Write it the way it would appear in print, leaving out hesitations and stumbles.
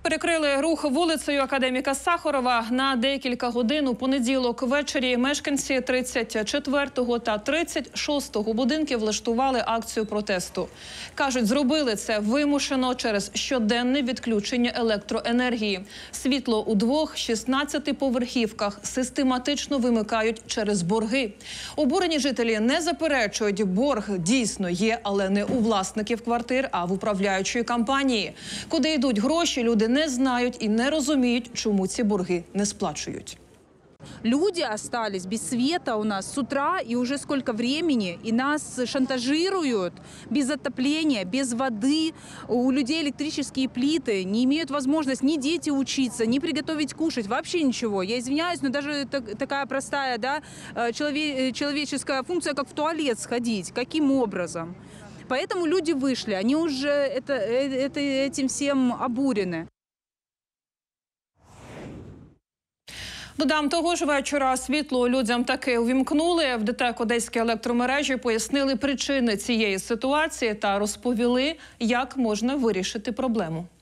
Перекрили рух вулицею Академіка Сахарова на декілька годин у понеділок ввечері. Мешканці 34-го та 36-го будинків влаштували акцію протесту. Кажуть, зробили це вимушено через щоденне відключення електроенергії. Світло у двох 16-поверхівках систематично вимикають через борги. Обурені жителі не заперечують, борг дійсно є, але не у власників квартир, а в управляючої компанії. Куди йдуть гроші, люди не знають і не розуміють, чому ці борги не сплачують. Люди остались без света у нас с утра, и уже сколько времени, и нас шантажируют без отопления, без воды. У людей электрические плиты, не имеют возможности ни дети учиться, ни приготовить кушать, вообще ничего. Я извиняюсь, но даже такая простая, да, человеческая функция, как в туалет сходить, каким образом? Поэтому люди вышли, они уже этим всем обурены. Додам, того ж вечора світло людям таки увімкнули. В ДТЕК Одеській електромережі пояснили причини цієї ситуації та розповіли, як можна вирішити проблему.